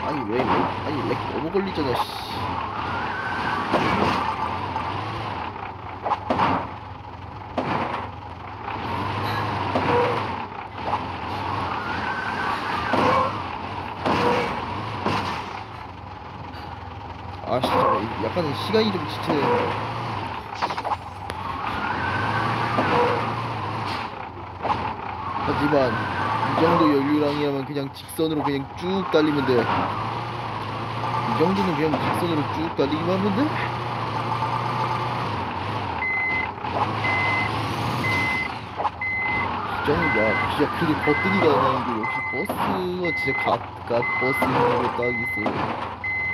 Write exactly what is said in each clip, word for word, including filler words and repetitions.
아니 왜 렉, 아니 렉 너무 걸리잖아 씨. 아 진짜 약간 시간이 좀 지체되네. 하지만 이 정도 여유랑이라면 그냥 직선으로 그냥 쭉 달리면 돼. 이 정도는 그냥 직선으로 쭉 달리기만 하면 돼. 이 정도야. 진짜 그래도 거뜬히가 나는데 역시 버스가 진짜 갓갓 버스 있는 거 딱 있어.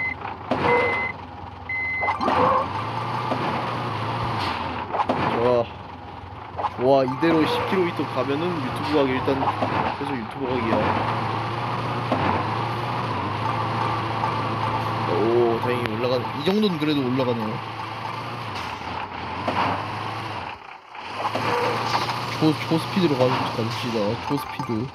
좋아. 좋아. 이대로 십 킬로미터 가면은 유튜브 가기 일단 계속 유튜브 가기야. 오 다행히 올라가네. 이 정도는 그래도 올라가네요. 초, 초스피드로 가, 가봅시다. 초스피드.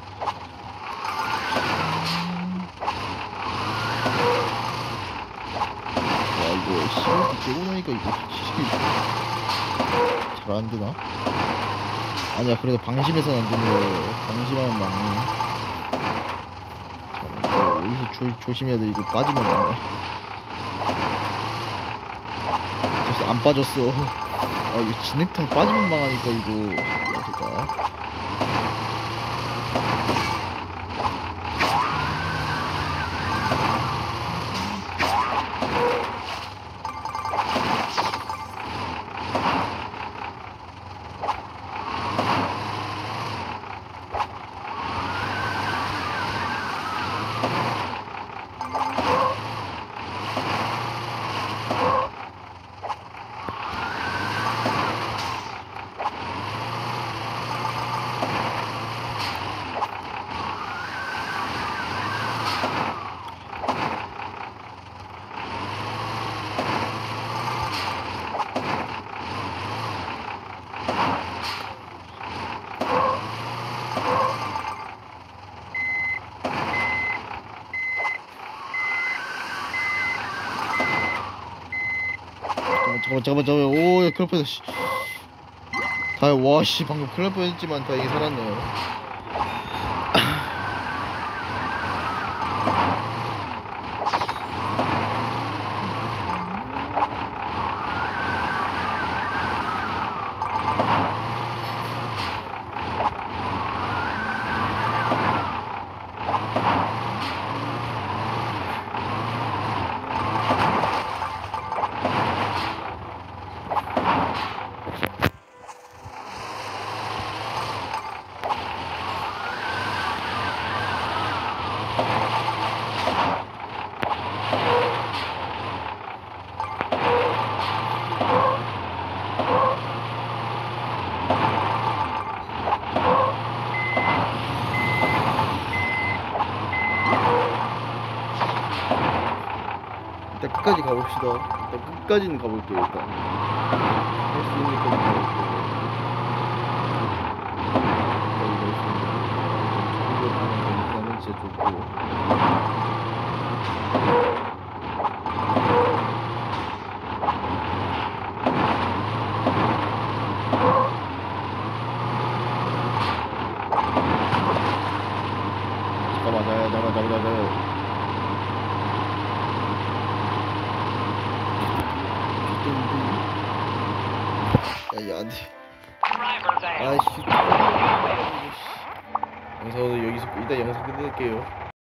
와 이거 시간이 깨고 나니까 이거 확실히 잘 안되나? 아니야 그래도 방심해서는 안되네. 방심하면 막네. 잠깐만 여기서 조, 조심해야 돼. 이거 빠지면 안돼. 벌써 안 빠졌어. 아 이거 진흙탕 빠지면 망하니까 이거 어떡하. 잠깐만 잠깐만 잠깐만. 오야 큰일 뻔했어 씨. 다 와씨 방금 큰일 뻔했지만 다행히 살았네요. 일단 끝까지 가봅시다. 일단 끝까지는 가볼게요. 일단 할 수 있는 것까지 가볼게요. 가면 진짜 좋고. 잠깐만 나야 나가 나가 나가. 야, 안 돼. 아이씨. 영상 오늘 여기서 일단 영상 끝낼게요.